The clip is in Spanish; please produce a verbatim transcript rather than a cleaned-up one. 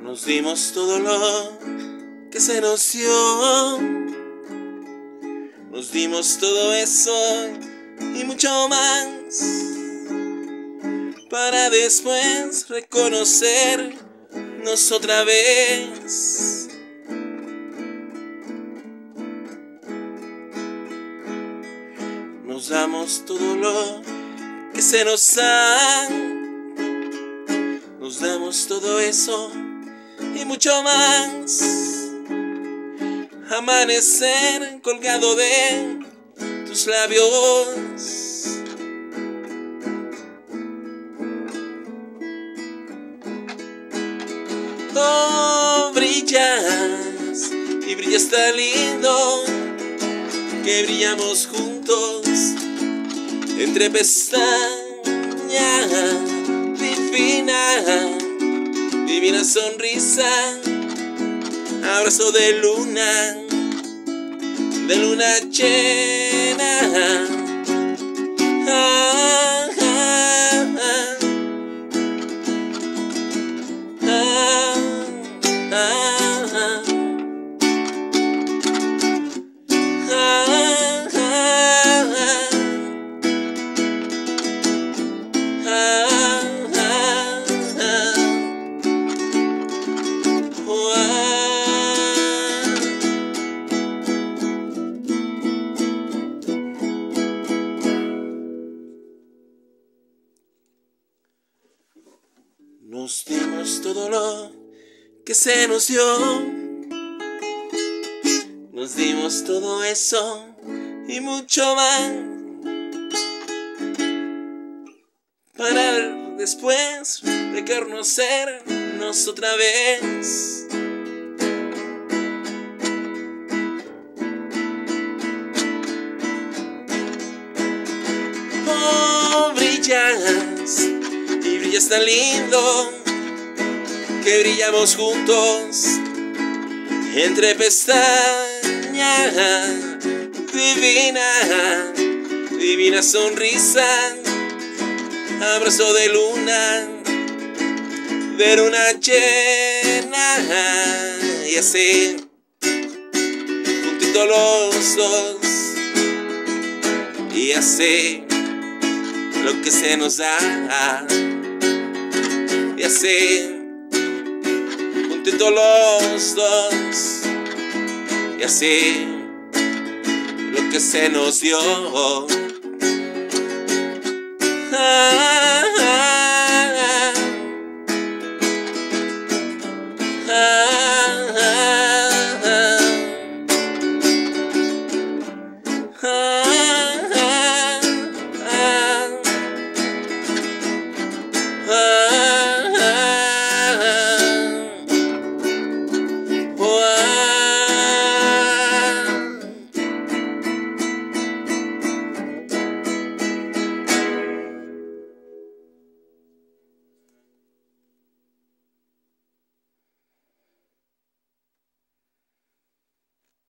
Nos dimos todo lo que se nos dio. Nos dimos todo eso y mucho más, para después reconocernos otra vez. Nos damos todo lo que se nos da. Nos damos todo eso y mucho más. Amanecer colgado de tus labios. Oh, brillas y brillas tan lindo, que brillamos juntos entre pestañas. Divina, divina sonrisa, abrazo de luna, de luna llena. Ah, ah, ah, ah, ah, ah, Nos dimos todo lo que se nos dio. Nos dimos todo eso y mucho más, para después reconocernos otra vez. Oh, brillas y brillas tan lindo, que brillamos juntos entre pestañas. Divina, divina sonrisa, abrazo de luna, de luna llena. Y así, juntitos los dos, y así lo que se nos da. Y así, juntitos los dos, y así lo que se nos dio. Ah,